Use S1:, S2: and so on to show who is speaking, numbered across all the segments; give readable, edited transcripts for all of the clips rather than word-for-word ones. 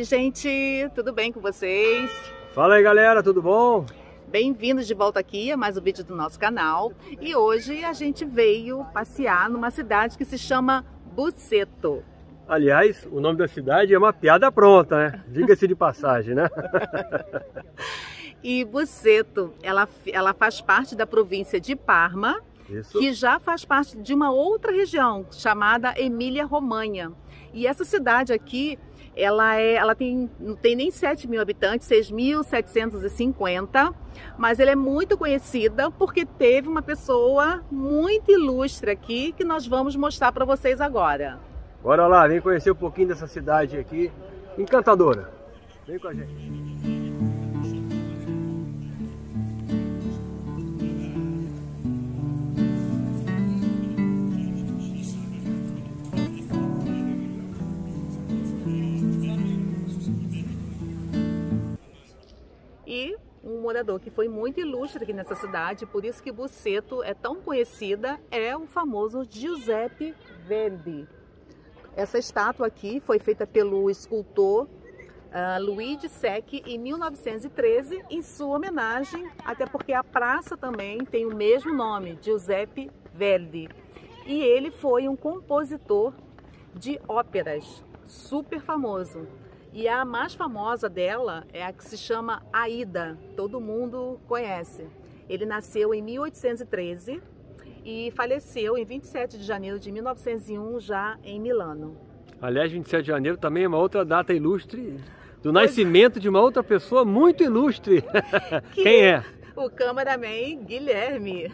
S1: gente, tudo bem com vocês?
S2: Fala aí galera, tudo bom?
S1: Bem-vindos de volta aqui a mais um vídeo do nosso canal. E hoje a gente veio passear numa cidade que se chama Busseto.
S2: Aliás, o nome da cidade é uma piada pronta, né? Diga-se de passagem, né?
S1: E Busseto, ela faz parte da província de Parma,
S2: Isso.
S1: que já faz parte de uma outra região chamada Emília-Romanha. E essa cidade aqui, ela não tem nem 7 mil habitantes, 6.750, mas ela é muito conhecida porque teve uma pessoa muito ilustre aqui que nós vamos mostrar para vocês agora.
S2: Bora lá, vem conhecer um pouquinho dessa cidade aqui, encantadora. Vem com a gente.
S1: E um morador que foi muito ilustre aqui nessa cidade, por isso que Busseto é tão conhecida, é o famoso Giuseppe Verdi. Essa estátua aqui foi feita pelo escultor Luigi Secchi em 1913, em sua homenagem, até porque a praça também tem o mesmo nome, Giuseppe Verdi. E ele foi um compositor de óperas, super famoso. E a mais famosa dela é a que se chama Aida, todo mundo conhece. Ele nasceu em 1813 e faleceu em 27 de janeiro de 1901, já em Milano.
S2: Aliás, 27 de janeiro também é uma outra data ilustre do nascimento de uma outra pessoa muito ilustre. Quem é?
S1: O cameraman Guilherme.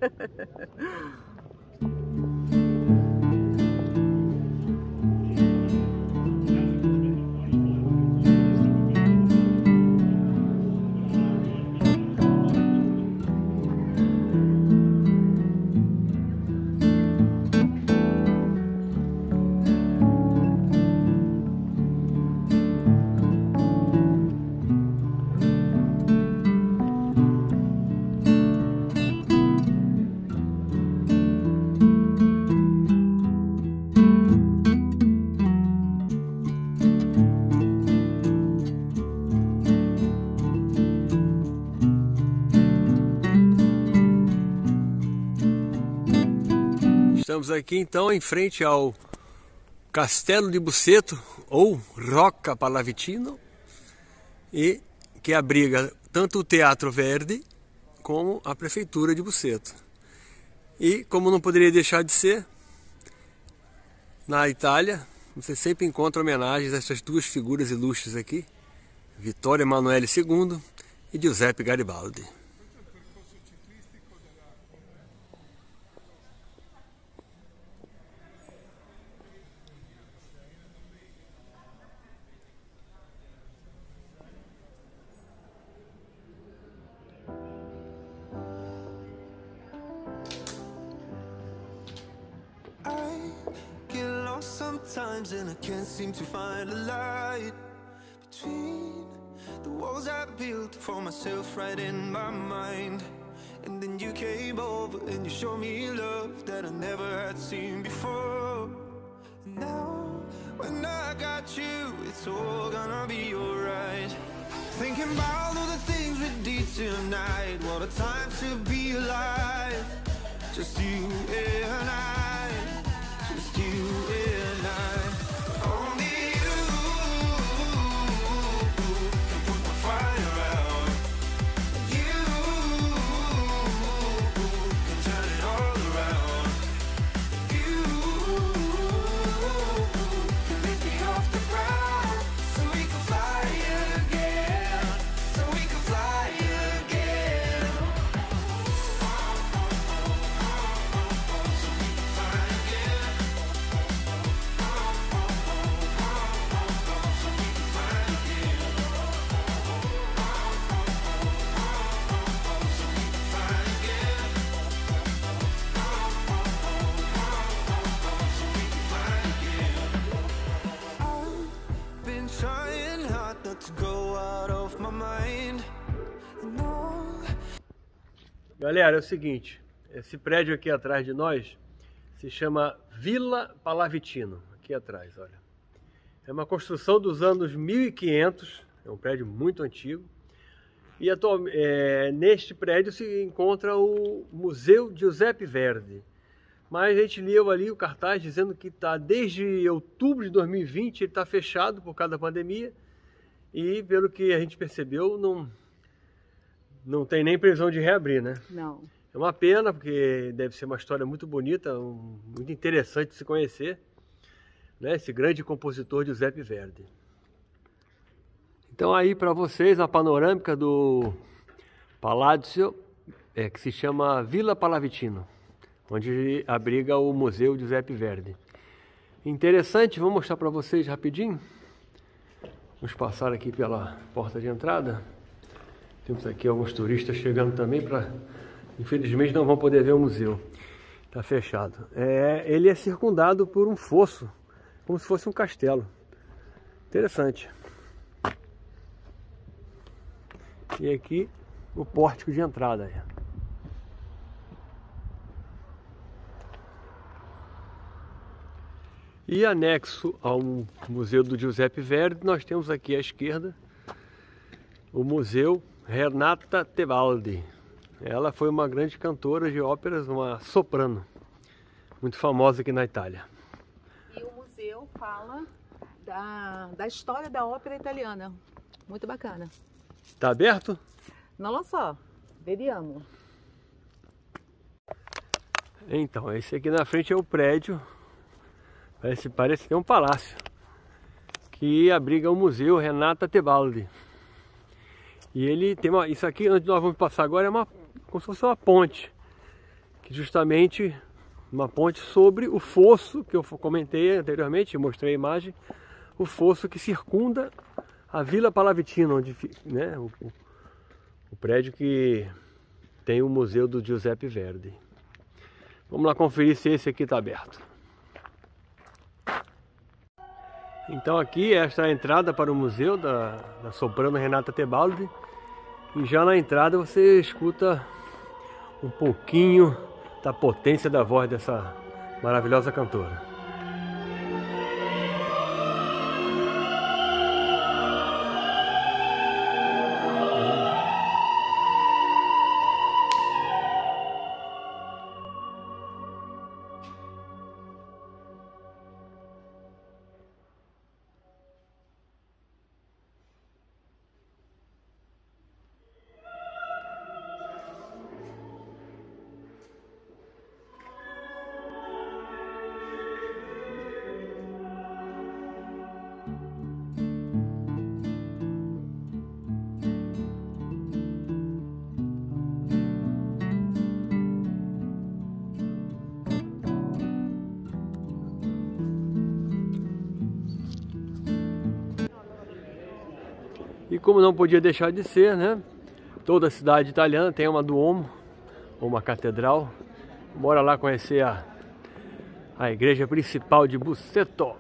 S2: Estamos aqui então em frente ao Castelo de Busseto, ou Rocca Pallavicino, e que abriga tanto o Teatro Verdi como a Prefeitura de Busseto. E como não poderia deixar de ser, na Itália você sempre encontra homenagens a essas duas figuras ilustres aqui, Vittorio Emanuele II e Giuseppe Garibaldi.
S3: Sometimes and I can't seem to find a light between the walls I built for myself right in my mind. And then you came over and you showed me love that I never had seen before. And now when I got you, it's all gonna be alright. Thinking about all the things we did tonight, what a time to be alive. Just you and I, just you and I. Only you can put the fire out. You can turn it all around. You can lift me off the ground, so we can fly again, so we can fly again.
S2: Galera, é o seguinte, esse prédio aqui atrás de nós se chama Villa Pallavicino, aqui atrás, olha. É uma construção dos anos 1500, é um prédio muito antigo. E neste prédio se encontra o Museu Giuseppe Verdi. Mas a gente leu ali o cartaz dizendo que desde outubro de 2020 ele está fechado por causa da pandemia. E pelo que a gente percebeu, não tem nem previsão de reabrir, né?
S1: Não.
S2: É uma pena, porque deve ser uma história muito bonita, muito interessante de se conhecer, né? Esse grande compositor Giuseppe Verdi. Então aí para vocês a panorâmica do Palácio, que se chama Villa Pallavicino, onde abriga o Museu Giuseppe Verdi. Interessante, vou mostrar para vocês rapidinho. Vamos passar aqui pela porta de entrada. Temos aqui alguns turistas chegando também infelizmente não vão poder ver o museu. Está fechado. Ele é circundado por um fosso, como se fosse um castelo. Interessante. E aqui o pórtico de entrada. E anexo ao Museu do Giuseppe Verdi, nós temos aqui à esquerda o Museu Renata Tebaldi. Ela foi uma grande cantora de óperas, uma soprano, muito famosa aqui na Itália.
S1: E o museu fala da história da ópera italiana. Muito bacana.
S2: Está aberto?
S1: Não lo so, vediamo.
S2: Então, esse aqui na frente é o prédio, parece que é um palácio, que abriga o Museu Renata Tebaldi. E ele tem isso aqui, onde nós vamos passar agora, é como se fosse uma ponte, que justamente uma ponte sobre o fosso que eu comentei anteriormente, mostrei a imagem, o fosso que circunda a Villa Pallavicino, onde, né, o prédio que tem o Museu do Giuseppe Verdi. Vamos lá conferir se esse aqui está aberto. Então aqui esta é a entrada para o museu da soprano Renata Tebaldi. E já na entrada você escuta um pouquinho da potência da voz dessa maravilhosa cantora. E como não podia deixar de ser, né? Toda cidade italiana tem uma Duomo, ou uma catedral. Bora lá conhecer a igreja principal de Busseto.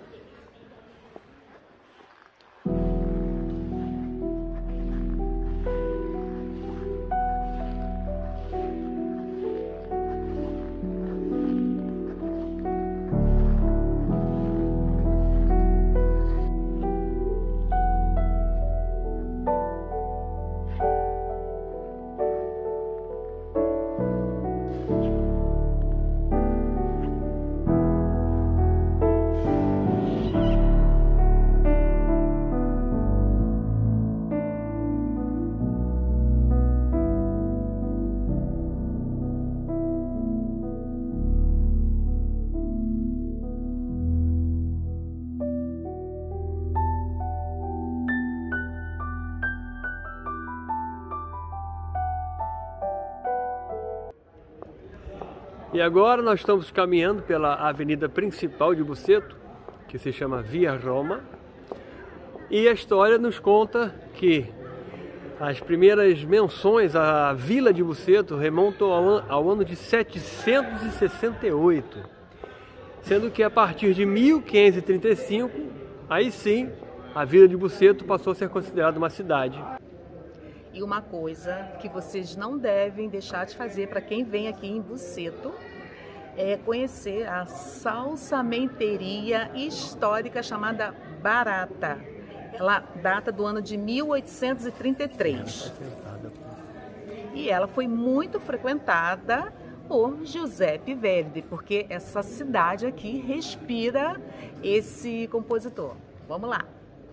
S2: E agora nós estamos caminhando pela avenida principal de Busseto, que se chama Via Roma. E a história nos conta que as primeiras menções à vila de Busseto remontam ao ano de 768. Sendo que a partir de 1535, aí sim, a vila de Busseto passou a ser considerada uma cidade.
S1: E uma coisa que vocês não devem deixar de fazer para quem vem aqui em Busseto é conhecer a salsamenteria histórica chamada barata. Ela data do ano de 1833. E ela foi muito frequentada por Giuseppe Verdi, porque essa cidade aqui respira esse compositor. Vamos lá.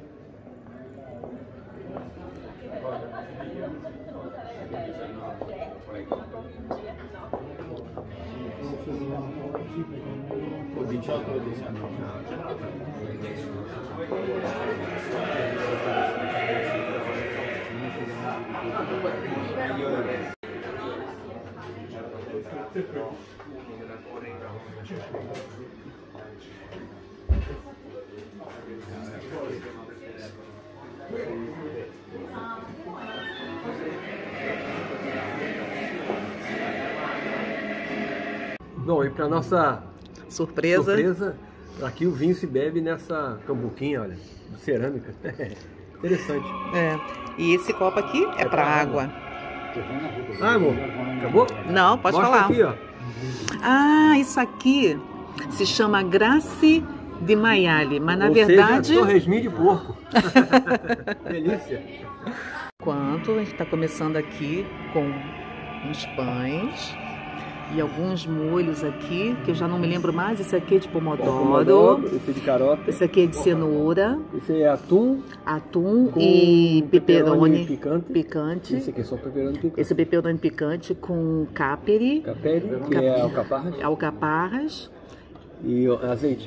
S2: Bom, e para nossa
S1: surpresa,
S2: aqui o vinho se bebe nessa cambuquinha, olha, de cerâmica. Interessante.
S1: E esse copo aqui é para água.
S2: Ah, amor, acabou?
S1: Não, pode
S2: Mostra
S1: falar.
S2: Aqui, ó.
S1: Ah, isso aqui se chama Grassi di Maiale, mas na
S2: Ou
S1: verdade...
S2: seja, torresminho de porco. Delícia.
S1: Enquanto a gente está começando aqui com uns pães e alguns molhos aqui, que eu já não me lembro mais. Esse aqui é de pomodoro,
S2: Esse é de carota.
S1: esse aqui é de cenoura,
S2: Esse é atum
S1: e pepperoni
S2: picante. Esse aqui é só pepperoni picante.
S1: Esse é pepperoni picante com caperi,
S2: que é
S1: alcaparras
S2: e azeite.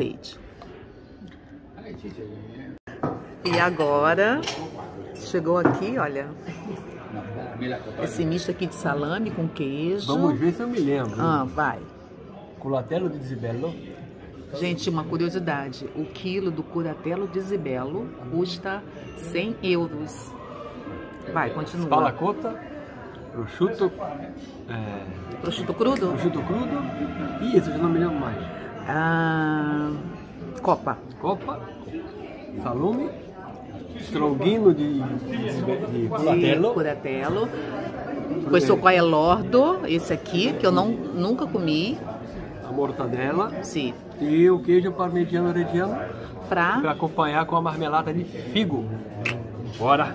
S1: E agora chegou aqui, olha, esse misto aqui de salame com queijo.
S2: Vamos ver se eu me lembro.
S1: Vai.
S2: Culatello di Zibello.
S1: Gente, uma curiosidade, o quilo do Culatello di Zibello custa 100 euros. Vai, continua.
S2: Spalacotta, prosciutto
S1: crudo?
S2: Prosciutto crudo. E esse eu já não me lembro mais.
S1: Copa,
S2: salame, stronghino de
S1: Culatello. Questo qua é lordo, esse aqui, que eu nunca comi.
S2: A mortadela.
S1: Sim.
S2: E o queijo parmigiano reggiano
S1: para
S2: acompanhar com a marmelada de figo. Bora!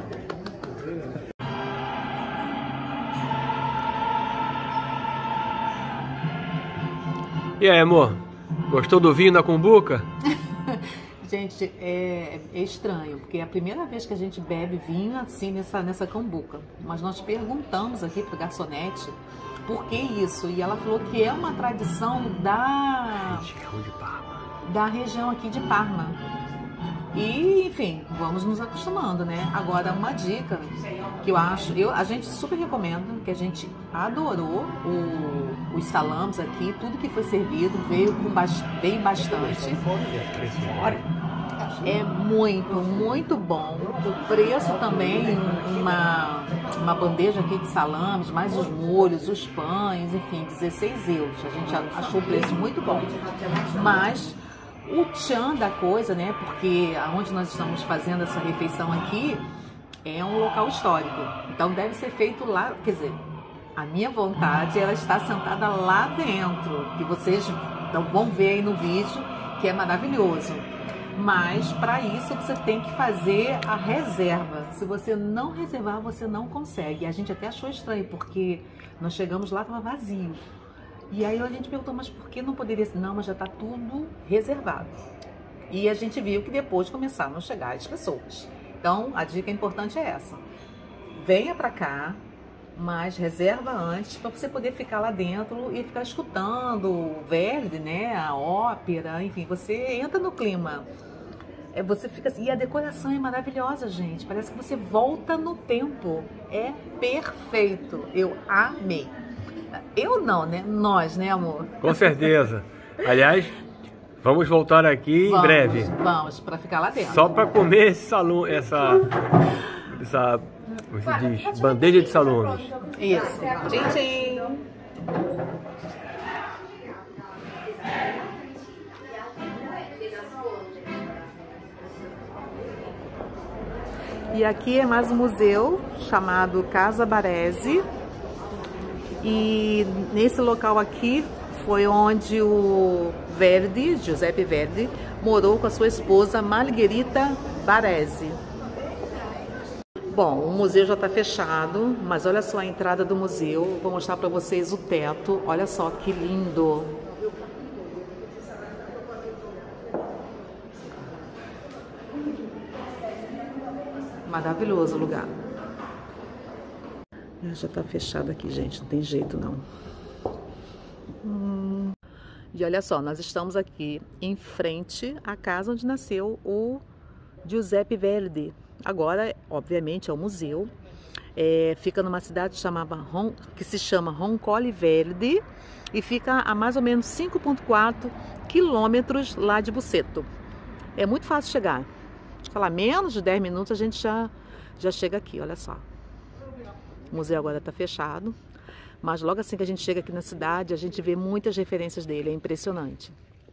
S2: E aí, amor? Gostou do vinho da cumbuca?
S1: Gente, é estranho, porque é a primeira vez que a gente bebe vinho assim nessa cumbuca. Mas nós perguntamos aqui para o garçonete por que isso. E ela falou que é uma tradição da região aqui de Parma. E, enfim, vamos nos acostumando, né? Agora, uma dica que eu acho, a gente super recomenda, que a gente adorou os salames aqui, tudo que foi servido, veio bastante. É muito bom. O preço também, uma bandeja aqui de salames, mais os molhos, os pães, enfim, 16 euros. A gente achou o preço muito bom. Mas o tchan da coisa, né? Porque onde nós estamos fazendo essa refeição aqui é um local histórico. Então deve ser feito lá, quer dizer, a minha vontade ela está sentada lá dentro, que vocês vão ver aí no vídeo, que é maravilhoso. Mas para isso você tem que fazer a reserva. Se você não reservar, você não consegue. A gente até achou estranho, porque nós chegamos lá, estava vazio. E aí a gente perguntou, mas por que não poderia ser? Não, mas já está tudo reservado. E a gente viu que depois começaram a chegar as pessoas. Então, a dica importante é essa. Venha para cá, mas reserva antes para você poder ficar lá dentro e ficar escutando o Verdi, né? A ópera, enfim, você entra no clima. Você fica assim, e a decoração é maravilhosa, gente. Parece que você volta no tempo. É perfeito. Eu amei. Eu não, né? Nós, né, amor?
S2: Com certeza. Aliás, vamos voltar aqui em breve.
S1: Vamos, para ficar lá dentro.
S2: Só para comer esse salão, essa como se diz, bandeja de salames.
S1: Isso. Tchim, tchim. E aqui é mais um museu chamado Casa Baresi. E nesse local aqui foi onde o Verdi, Giuseppe Verdi, morou com a sua esposa Margherita Baresi. Bom, o museu já está fechado, mas olha só a entrada do museu. Vou mostrar para vocês o teto. Olha só que lindo! Maravilhoso o lugar. Já está fechado aqui, gente. Não tem jeito, não. E olha só, nós estamos aqui em frente à casa onde nasceu o Giuseppe Verdi. Agora, obviamente, é um museu. Fica numa cidade que se chama Roncole Verde e fica a mais ou menos 5,4 quilômetros lá de Busseto. É muito fácil chegar. Falar menos de 10 minutos a gente já chega aqui, olha só. O museu agora está fechado, mas logo assim que a gente chega aqui na cidade, a gente vê muitas referências dele, é impressionante.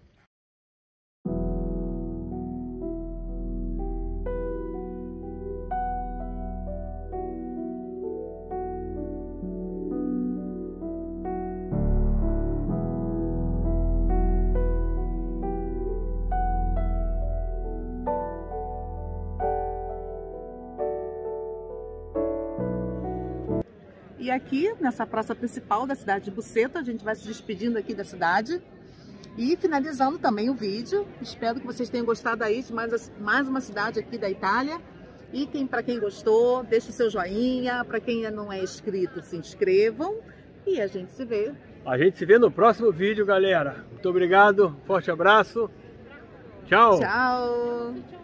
S1: E aqui, nessa praça principal da cidade de Busseto, a gente vai se despedindo aqui da cidade e finalizando também o vídeo. Espero que vocês tenham gostado aí de mais uma cidade aqui da Itália. E para quem gostou, deixe o seu joinha. Para quem ainda não é inscrito, se inscrevam. E a gente se vê.
S2: A gente se vê no próximo vídeo, galera. Muito obrigado, forte abraço. Tchau.
S1: Tchau.